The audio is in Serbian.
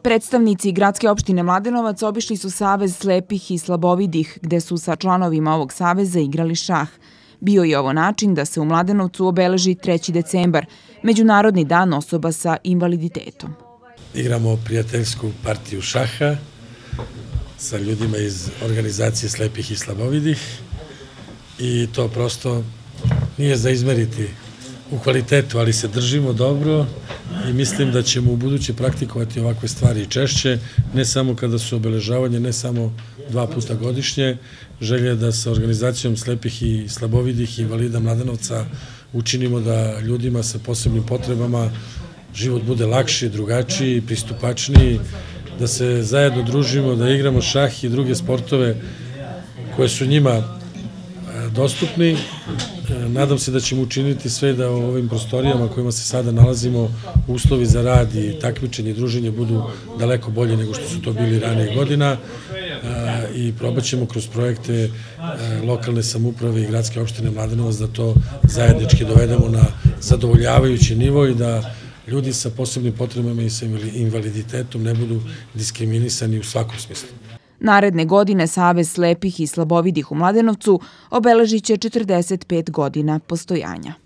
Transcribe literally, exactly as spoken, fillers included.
Predstavnici gradske opštine Mladenovac obišli su Savez slepih i slabovidih, gde su sa članovima ovog saveza igrali šah. Bio je ovo način da se u Mladenovcu obeleži treći decembar, Međunarodni dan osoba sa invaliditetom. Igramo prijateljsku partiju šaha sa ljudima iz organizacije slepih i slabovidih i to prosto nije za izmeriti u kvalitetu, ali se držimo dobro i mislim da ćemo u buduće praktikovati ovakve stvari i češće, ne samo kada su obeležavanje, ne samo dva puta godišnje. Želja je da sa organizacijom slepih i slabovidih i invalida Mladenovca učinimo da ljudima sa posebnim potrebama život bude lakši, drugačiji, pristupačniji, da se zajedno družimo, da igramo šah i druge sportove koje su njima dostupni. Nadam se da ćemo učiniti sve da u ovim prostorijama kojima se sada nalazimo uslovi za rad i takmičenje i druženje budu daleko bolje nego što su to bili ranije godina i probat ćemo kroz projekte lokalne samouprave i gradske opštine Mladenovac da to zajednički dovedemo na zadovoljavajući nivo i da ljudi sa posebnim potrebama i sa invaliditetom ne budu diskriminisani u svakom smislu. Naredne godine Savez slepih i slabovidih u Mladenovcu obeležit će četrdeset pet godina postojanja.